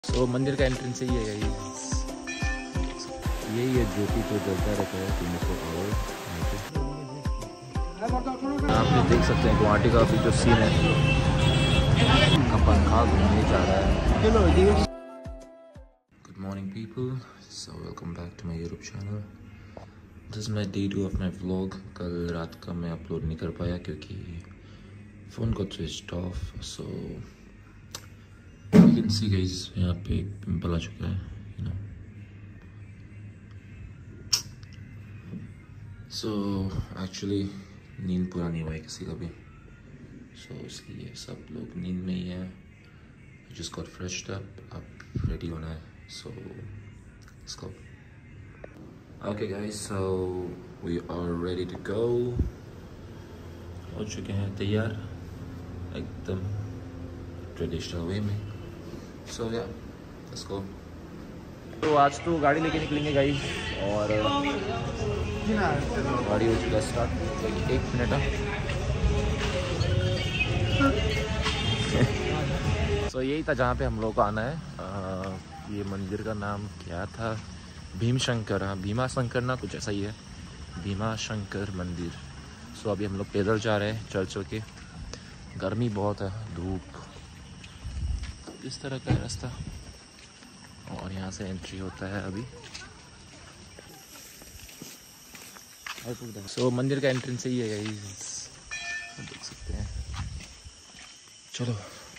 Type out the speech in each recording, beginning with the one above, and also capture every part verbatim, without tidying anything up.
तो मंदिर का एंट्रेंस यही है, यही है ज्योति तो जलता रहता है तीन सौ आवर। आप ये देख सकते हैं गुवाहाटी का अभी जो सीन है, का पंखा घूमने जा रहा है। Good morning people, so welcome back to my YouTube channel. This is my day two of my vlog. कल रात का मैं अपलोड नहीं कर पाया क्योंकि फ़ोन को switch off. So you can see guys, यहाँ पे एक पिंपल आ चुका है, यू नो। सो एक्चुअली नींद पूरा नहीं हुआ है किसी का भी, सो so, इसलिए सब लोग नींद में ही है। जस्ट गॉट फ्रेश्ड अप, अब रेडी होना है। So let's go. Okay guys, so we are ready to go. हो चुके हैं तैयार एकदम ट्रेडिशनल वे में। सो या लेट्स गो। तो आज तो गाड़ी लेके निकलेंगे गाइस, और गाड़ी हो चुका है स्टार्ट। एक, एक मिनट है। सो so, यही था जहाँ पे हम लोग को आना है। आ, ये मंदिर का नाम क्या था? भीम शंकर, हाँ भीमा शंकर ना, कुछ ऐसा ही है, भीमा शंकर मंदिर। सो so, अभी हम लोग पैदल जा रहे हैं चल चल के। गर्मी बहुत है, धूप, इस तरह का रास्ता, और यहाँ से एंट्री होता है अभी। सो so, मंदिर का एंट्रेंस यही है गाइस, देख सकते हैं। चलो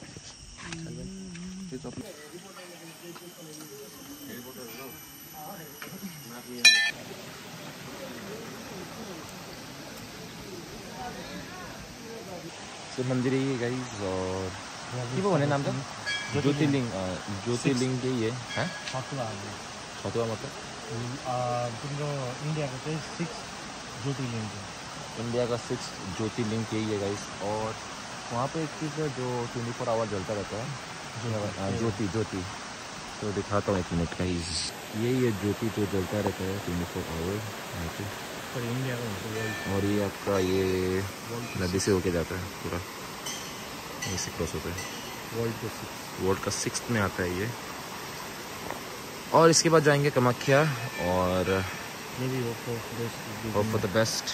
तो मंदिर यही है गाइस, और वो बने नाम था ज्योतिर्लिंग। ज्योतिर्लिंग यही है, हैं छतुआ मतलब इंडिया का सिक्स ज्योतिर्लिंग, इंडिया का सिक्स ज्योतिर्लिंग यही है गाइस। और वहाँ पे एक चीज़ है जो ट्वेंटी फोर आवर जलता रहता है, ज्योति ज्योति तो दिखाता हूँ एक मिनट गाइस। यही है ज्योति तो जलता रहता है ट्वेंटी फोर आवर यहाँ पे। इंडिया का, और ये आपका ये नदी से होके जाता है पूरा, यहीं से क्रॉस होता है। वर्ल्ड का सिक्स वर्ल्ड का सिक्स में आता है ये। और इसके बाद जाएंगे कामाख्या, और होप फॉर द बेस्ट।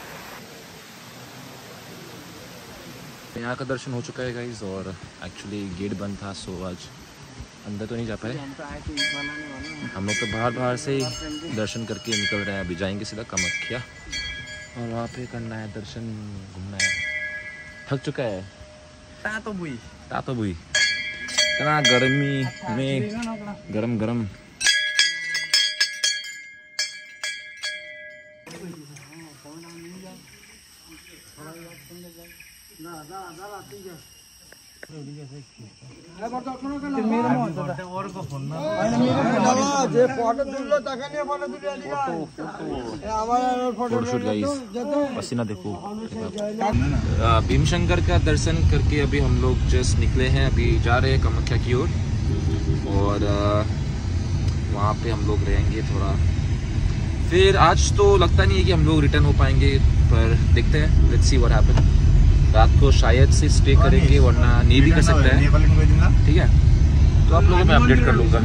यहाँ का दर्शन हो चुका है गाइस, और एक्चुअली गेट बंद था, सो आज अंदर तो नहीं जा पाए हम लोग। तो बाहर बाहर से ही दर्शन करके निकल रहे हैं। अभी जाएंगे सीधा कामाख्या, और वहाँ पे करना है दर्शन, घूमना है। थक चुका है तातो बुई तातो बुई, इतना गर्मी में गरम गरम। फोटोशूट गाइस, पसीना देखो। भीमशंकर का दर्शन करके अभी हम लोग जस्ट निकले हैं, अभी जा रहे हैं कामाख्या की ओर, और वहाँ पे हम लोग रहेंगे थोड़ा। फिर आज तो लगता नहीं है कि हम लोग रिटर्न हो पाएंगे, पर देखते हैं, लेट्स सी व्हाट हैपन। रात को शायद से स्टे करेंगे, वरना नहीं भी कर सकता है, ठीक है। तो आप लोगों को मैं अपडेट कर लूँगा।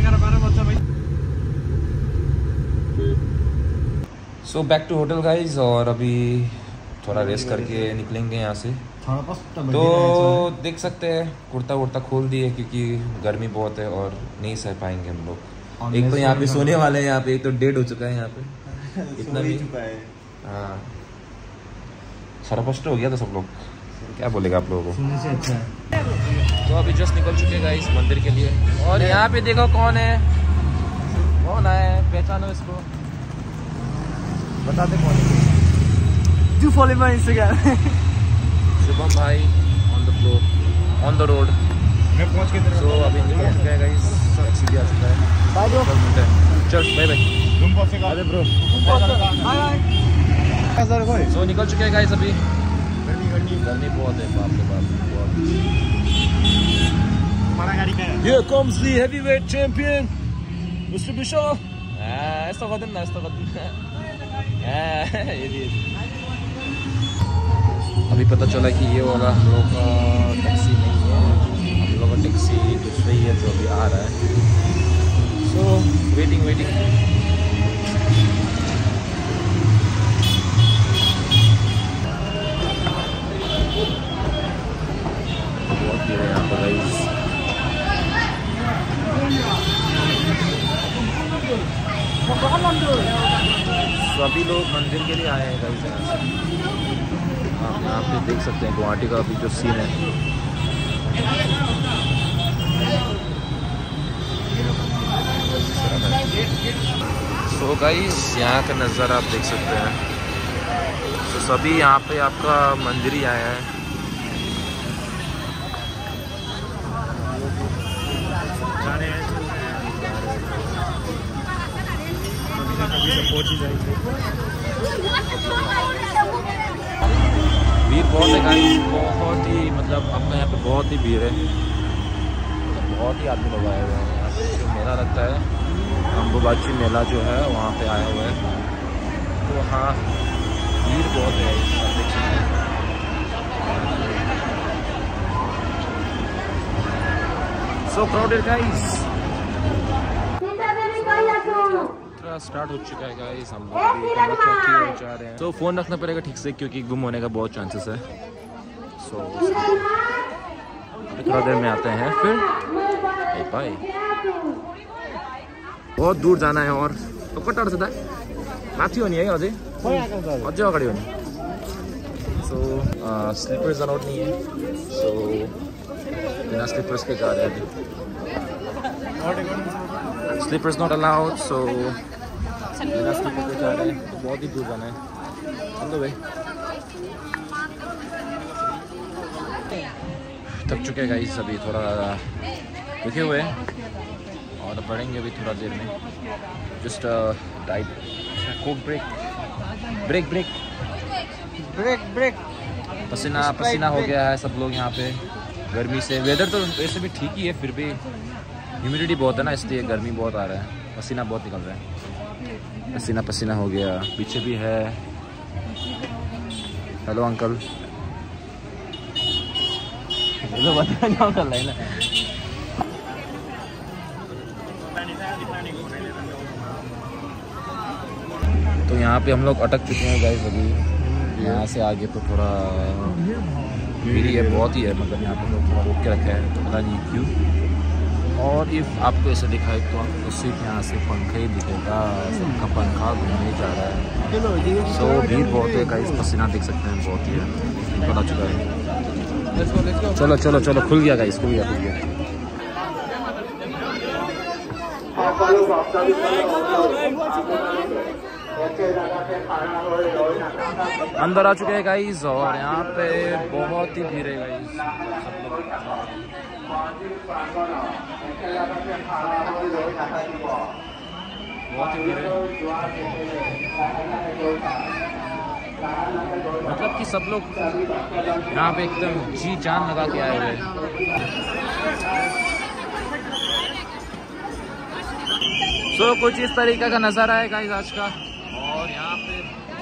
So back to hotel guys, और अभी थोड़ा रेस्ट करके निकलेंगे यहाँ से। तो देख सकते हैं कुर्ता वुर्ता खोल दिए क्योंकि गर्मी बहुत है और नहीं सह पाएंगे हम लोग। एक तो यहाँ पे सोने वाले हैं, यहाँ पे एक तो डेड हो चुका है यहाँ पे, इतना भी हाँ सरपष्ट हो गया था सब लोग। क्या बोलेगा आप लोगों को? सुनने से अच्छा है। तो अभी जस्ट निकल चुके हैं इस मंदिर के लिए, और यहाँ पे देखो कौन है, कौन है, पहचानो इसको, बता दे कौन है। Do follow my Instagram। Shubham भाई on the floor, on the road. मैं पहुंच के सो so, अभी निकल चुका है गाइस, टैक्सी भी आ चुका है। बाय ब्रो, चल बाय बाय। तुम पहुंचे का? अरे ब्रो बाय बाय। सो निकल चुके हैं गाइस अभी। गर्मी बहुत है, बाप रे बाप बहुत। हमारा गाड़ी का है। Here comes the heavyweight champion, mister Bishop. ऐसा कर देना, ऐसा कर देना। ये भी अभी पता चला कि ये वाला हम लोग का टैक्सी नहीं है, हम लोग का टैक्सी दूसरी है जो अभी आ रहा है। सो वेटिंग वेटिंग बहुत भीड़ है यहाँ पर गाइस। सभी लोग मंदिर के लिए आए हैं गाइस यहाँ से। आप यहाँ पे देख सकते हैं गुवाहाटी का अभी जो सीन है। सो गाइस यहाँ का नज़ारा आप देख सकते हैं। तो सभी यहाँ पे आपका मंदिर ही आया है। भीड़ बहुत है गाइस, बहुत ही मतलब अपने यहाँ पे बहुत ही भीड़ है। बहुत ही आदमी लोग आए हुए हैं। यहाँ पे जो मेला लगता है अम्बुबाची मेला जो है वहाँ पे आया हुआ है। तो वहाँ भीड़ बहुत है, आप देख सकते हैं। सो क्राउडेड गाइस। स्टार्ट हो चुका है गाइस, हम लोग जा रहे हैं। तो फोन रखना पड़ेगा ठीक से क्योंकि गुम होने का बहुत चांसेस है। सो थोड़ा देर में आते हैं फिर। बाय। बहुत दूर जाना है और तो कटा से माथि हो नि है अझै अझै अगाडि हो नि। सो स्लिपर्स अलाउड नहीं है, सो बिना स्लिपर्स के जा रहे हैं अभी। स्लिपर्स नॉट अलाउड, सो बिना स्लिपर के जा रहे हैं। तो बहुत ही दूर जाना है। चलो भाई थक चुके हैं गाइस, अभी थोड़ा रुके हुए हैं और बढ़ेंगे अभी थोड़ा देर में। Just diet Coke break break break break break पसीना पसीना हो गया है सब लोग यहाँ पे गर्मी से। वेदर तो वैसे भी ठीक ही है, फिर भी ह्यूमिडिटी बहुत है ना, इसलिए गर्मी बहुत आ रहा है। पसीना बहुत निकल रहा है, पसीना पसीना हो गया। पीछे भी है। Hello uncle. हेलो बताना अंकल है ना। तो यहाँ पे हम लोग अटक चुके हैं गाइस अभी। यहाँ से आगे तो थोड़ा भीड़ है, बहुत ही है, मतलब यहाँ पे लोग थोड़ा रोक के रखे हैं, तो पता नहीं क्यों। और इफ आपको ऐसे दिखाए तो आपको सिर्फ यहाँ से पंखा ही दिखेगा, सबका पंखा घूमने जा रहा है। सो भीड़ बहुत है गाइस, पसीना देख सकते हैं बहुत ही है, पता चुका है। चलो चलो चलो खुल गया गाइस, खुल गया खुल गया। अंदर आ चुके हैं गाइस और यहाँ पे बहुत ही भीड़ है गाइस। बहुत ही भीड़ है, मतलब कि सब लोग यहाँ पे एकदम जी जान लगा के आए हुए हैं। तो कुछ इस तरीके का नज़ारा है गाइस आज का। और यहाँ पे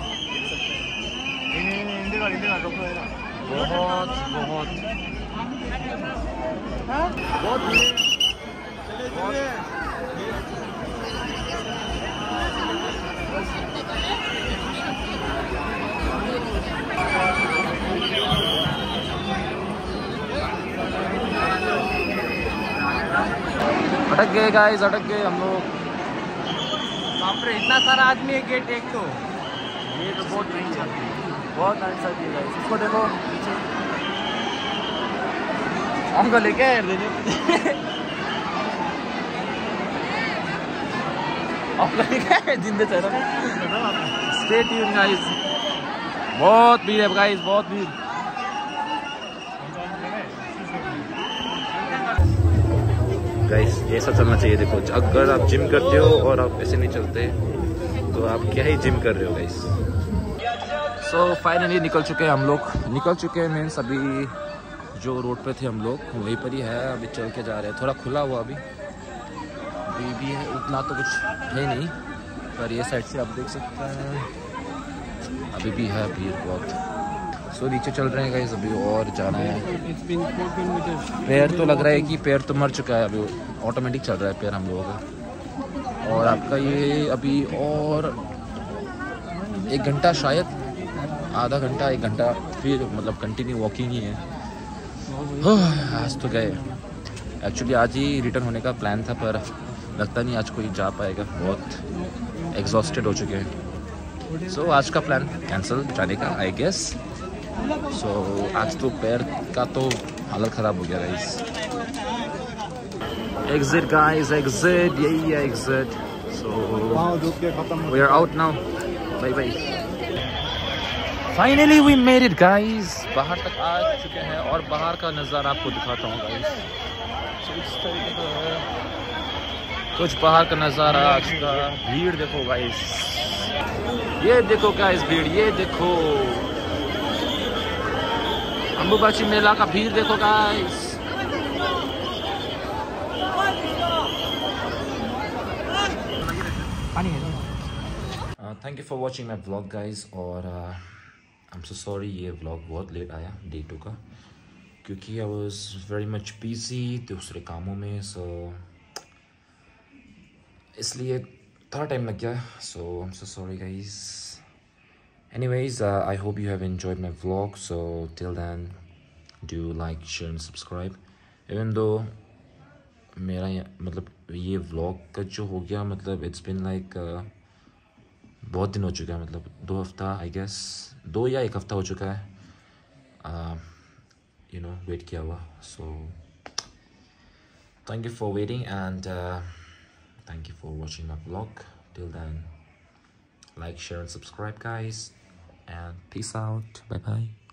बहुत बहुत बहुत अटक गए गाइस, अटक गए हम लोग। बाप रे इतना सारा आदमी है। गेट एक तो ये तो बहुत ट्रेन चलती है, बहुत आंसर दिए गाइस। इसको देखो पीछे हमको लेके आए जिंदे चलो। स्टे ट्यून गाइस, बहुत भीड़ है गाइस, बहुत भीड़। गाइस ऐसा चलना चाहिए। देखो अगर आप जिम करते हो और आप ऐसे नहीं चलते तो आप क्या ही जिम कर रहे हो गाइस। सो फाइनली निकल चुके हैं हम लोग, निकल चुके हैं मीन्स अभी जो रोड पे थे हम लोग वहीं पर ही है। अभी चल के जा रहे हैं, थोड़ा खुला हुआ अभी अभी भी है, उतना तो कुछ है नहीं, पर ये साइड से आप देख सकते हैं अभी भी है भीड़ बहुत। सो so, नीचे चल रहे हैं गाइस, अभी और जाना है। पैर तो लग रहा है कि पैर तो मर चुका है, अभी ऑटोमेटिक चल रहा है पैर हम लोगों का। और आपका ये अभी और एक घंटा, शायद आधा घंटा एक घंटा फिर मतलब कंटिन्यू वॉकिंग ही है। आज तो गए, एक्चुअली आज ही रिटर्न होने का प्लान था पर लगता नहीं आज कोई जा पाएगा, बहुत एग्जॉस्टेड हो चुके हैं। सो so, आज का प्लान कैंसिल जाने का आई गेस। सो so, आज तो पैर का तो हालत ख़राब हो गया गाइस। एग्जिट गाइस, एग्जिट, यही है exit. So we are out now, bye bye. Finally we made it guys, बाहर तक आ चुके हैं और बाहर का नज़ारा आपको दिखाता हूँ गाइस। so, इस तरीके का है कुछ बाहर का नज़ारा आज का। भीड़ देखो गाइस, ये देखो गाइस भीड़, ये देखो अम्बुबाची मेला का भीड़ देखो guys. Thank you for watching my vlog guys. और आई एम सो सॉरी ये व्लॉग बहुत लेट आया डे टू का, क्योंकि I was very much busy दूसरे कामों में, सो so, इसलिए थोड़ा टाइम लग गया। So I am so sorry guys. Anyways, uh, I hope you have enjoyed my vlog. So till then, do like, share and subscribe. Even though मेरा मतलब ये vlog का जो हो गया, मतलब it's been like uh, बहुत दिन हो चुका है, मतलब दो हफ्ता I guess, दो या एक हफ्ता हो चुका है uh, you know wait किया हुआ। So thank you for waiting and uh, thank you for watching my vlog. Till then, like, share and subscribe guys, and peace out. Bye bye.